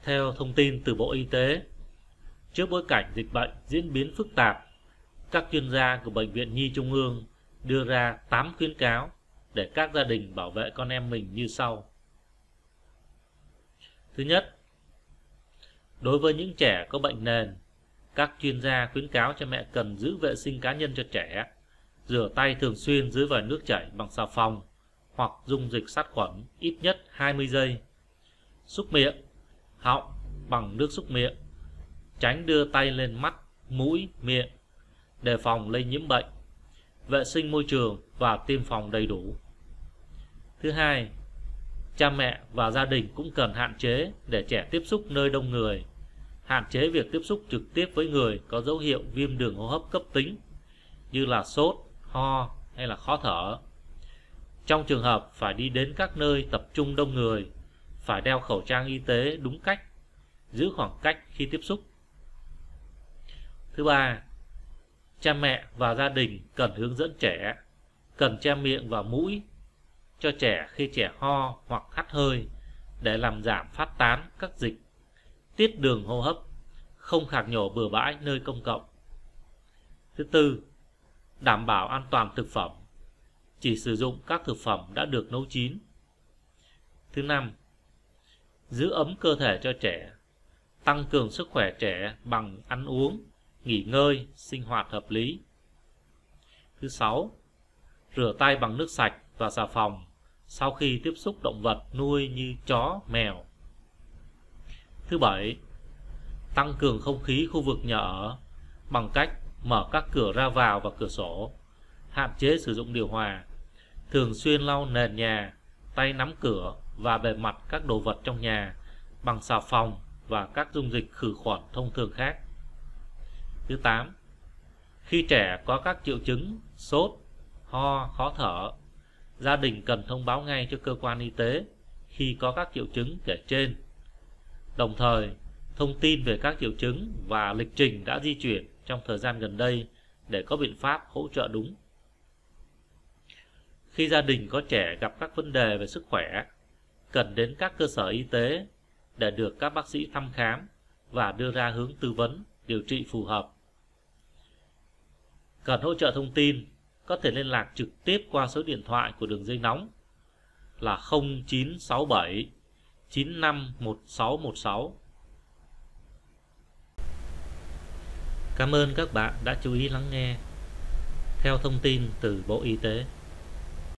Theo thông tin từ Bộ Y tế, trước bối cảnh dịch bệnh diễn biến phức tạp, các chuyên gia của Bệnh viện Nhi Trung ương đưa ra 8 khuyến cáo để các gia đình bảo vệ con em mình như sau. Thứ nhất, đối với những trẻ có bệnh nền, các chuyên gia khuyến cáo cha mẹ cần giữ vệ sinh cá nhân cho trẻ, rửa tay thường xuyên dưới vòi nước chảy bằng xà phòng hoặc dung dịch sát khuẩn ít nhất 20 giây. Súc miệng, họng bằng nước súc miệng, tránh đưa tay lên mắt, mũi, miệng, đề phòng lây nhiễm bệnh, vệ sinh môi trường và tiêm phòng đầy đủ. Thứ hai, cha mẹ và gia đình cũng cần hạn chế để trẻ tiếp xúc nơi đông người, hạn chế việc tiếp xúc trực tiếp với người có dấu hiệu viêm đường hô hấp cấp tính như là sốt, ho hay là khó thở. Trong trường hợp phải đi đến các nơi tập trung đông người, phải đeo khẩu trang y tế đúng cách, giữ khoảng cách khi tiếp xúc. Thứ ba, cha mẹ và gia đình cần hướng dẫn trẻ cần che miệng và mũi cho trẻ khi trẻ ho hoặc hắt hơi để làm giảm phát tán các dịch tiết đường hô hấp, không khạc nhổ bừa bãi nơi công cộng. Thứ tư, đảm bảo an toàn thực phẩm, chỉ sử dụng các thực phẩm đã được nấu chín. Thứ năm, giữ ấm cơ thể cho trẻ, tăng cường sức khỏe trẻ bằng ăn uống, nghỉ ngơi, sinh hoạt hợp lý. Thứ sáu, rửa tay bằng nước sạch và xà phòng sau khi tiếp xúc động vật nuôi như chó, mèo. Thứ bảy, tăng cường không khí khu vực nhà ở bằng cách mở các cửa ra vào và cửa sổ, hạn chế sử dụng điều hòa, thường xuyên lau nền nhà, tay nắm cửa và bề mặt các đồ vật trong nhà bằng xà phòng và các dung dịch khử khuẩn thông thường khác. Thứ 8, khi trẻ có các triệu chứng sốt, ho, khó thở, gia đình cần thông báo ngay cho cơ quan y tế khi có các triệu chứng kể trên, đồng thời thông tin về các triệu chứng và lịch trình đã di chuyển trong thời gian gần đây để có biện pháp hỗ trợ đúng. Khi gia đình có trẻ gặp các vấn đề về sức khỏe, cần đến các cơ sở y tế để được các bác sĩ thăm khám và đưa ra hướng tư vấn, điều trị phù hợp. Cần hỗ trợ thông tin, có thể liên lạc trực tiếp qua số điện thoại của đường dây nóng là 0967 951616. Cảm ơn các bạn đã chú ý lắng nghe. Theo thông tin từ Bộ Y tế.